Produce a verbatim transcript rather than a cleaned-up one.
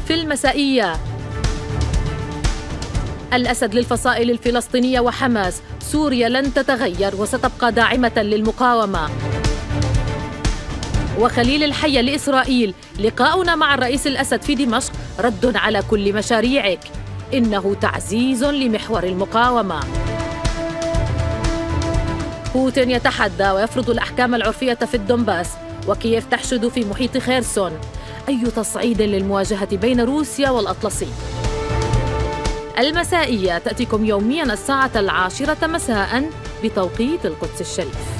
في المسائية. الأسد للفصائل الفلسطينية وحماس: سوريا لن تتغير وستبقى داعمة للمقاومة. وخليل الحية لإسرائيل: لقاؤنا مع الرئيس الأسد في دمشق رد على كل مشاريعك، إنه تعزيز لمحور المقاومة. بوتين يتحدى ويفرض الأحكام العرفية في الدنباس، وكييف تحشد في محيط خيرسون. أي تصعيد للمواجهة بين روسيا والأطلسي. المسائية تأتيكم يومياً الساعة العاشرة مساءً بتوقيت القدس الشريف.